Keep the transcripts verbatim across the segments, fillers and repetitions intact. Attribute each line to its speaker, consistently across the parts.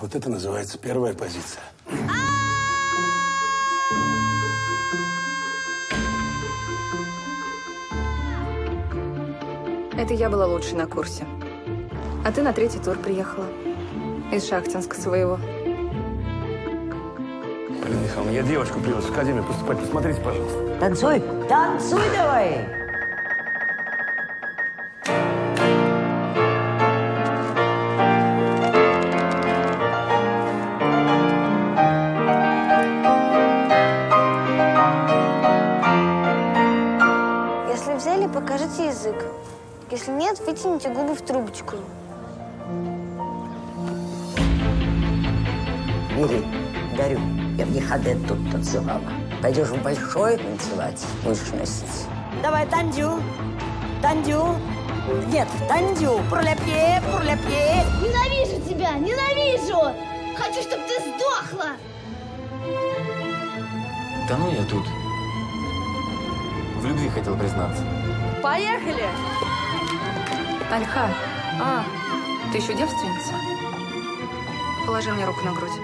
Speaker 1: Вот это называется первая позиция.
Speaker 2: Это я была лучшей на курсе. А ты на третий тур приехала. Из Шахтинска своего.
Speaker 1: Полина Михайловна, я девочку привез в академию поступать. Посмотрите, пожалуйста.
Speaker 3: Танцуй! Танцуй давай!
Speaker 4: Если взяли, покажите язык. Если нет, вытяните губы в трубочку.
Speaker 3: Бери, дарю. Я в Ехадет тут танцевала. Пойдешь в большой танцевать, будешь носить. Давай, тандю. Тандю. Нет, тандю. Пурляпье, пурляпье.
Speaker 4: Ненавижу тебя! Ненавижу! Хочу, чтобы ты сдохла!
Speaker 5: Да ну я тут. В любви хотел признаться.
Speaker 2: Поехали! Альха, а, ты еще девственница? Положи мне руку на грудь.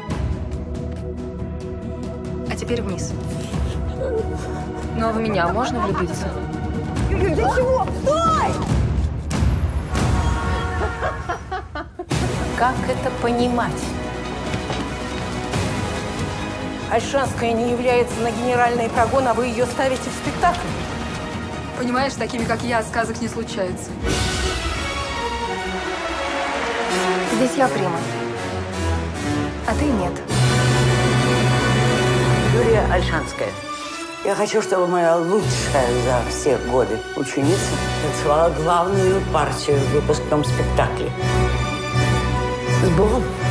Speaker 2: А теперь вниз. Ну а в меня можно влюбиться?
Speaker 3: Для чего? Стой!
Speaker 6: Как это понимать? Альшанская не является на генеральный прогон, а вы ее ставите в спектакль.
Speaker 2: Понимаешь, такими, как я, сказок не случается. Здесь я прима, а ты нет.
Speaker 3: Юлия Альшанская. Я хочу, чтобы моя лучшая за все годы ученица танцевала главную партию в выпускном спектакле. С Богом!